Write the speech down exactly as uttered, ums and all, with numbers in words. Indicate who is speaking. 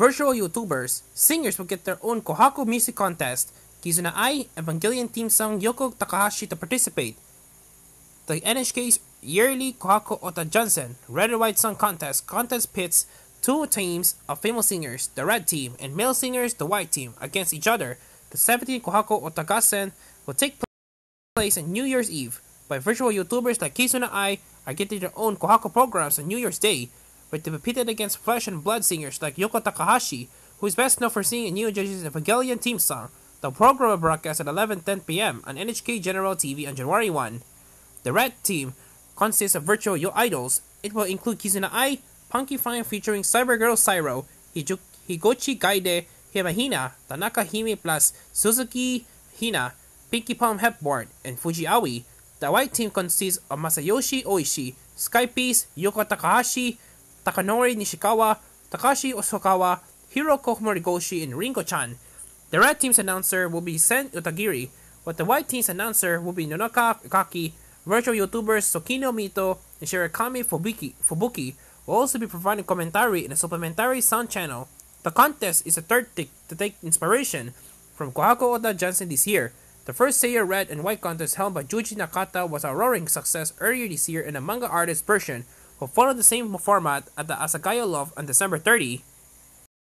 Speaker 1: virtual YouTubers, singers will get their own Kohaku music contest. Kizuna Ai, Evangelion theme song Yoko Takahashi to participate. The N H K's yearly Kohaku Ota Jansen Red and White Song Contest contest pits two teams of female singers, the red team, and male singers, the white team, against each other. The seventeenth Kohaku Otagassen will take place on New Year's Eve, by virtual YouTubers like Kizuna Ai are getting their own Kohaku programs on New Year's Day, but to be pitted against flesh and blood singers like Yoko Takahashi, who is best known for singing Neo Genesis Evangelion theme song. The program will broadcast at eleven ten p m on N H K General T V on January first. The red team consists of virtual Yo idols. It will include Kizuna Ai, Punky Fine featuring Cybergirl Cyro, Hiju- Higochi Gaide, Himahina, Tanaka Hime plus Suzuki Hina, Pinky Palm Hepborn, and Fuji Aoi. The white team consists of Masayoshi Oishi, Skypiece, Yoko Takahashi, Takanori Nishikawa, Takashi Osokawa, Hiroko Morigoshi, and Ringo-chan. The red team's announcer will be Sen Utagiri, while the white team's announcer will be Nonaka Kaki. Virtual YouTubers Sokino Mito and Shirakami Fubuki, Fubuki will also be providing commentary in a supplementary sound channel. The contest is a third tick to take inspiration from Kohaku Ota Jansen this year. The first Seiya Red and White contest held by Juji Nakata was a roaring success earlier this year in a manga artist version, who followed the same format at the Asagayo Love on December thirtieth.